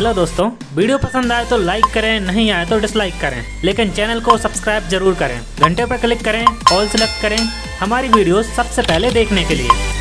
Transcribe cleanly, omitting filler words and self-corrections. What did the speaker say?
Hello दोस्तों, video पसंद आए तो लाइक करें, नहीं आए तो डिसलाइक करें, लेकिन चैनल को सब्सक्राइब जरूर करें। घंटे पर क्लिक करें, ऑल सेलेक्ट करें हमारी वीडियो सबसे पहले देखने के लिए।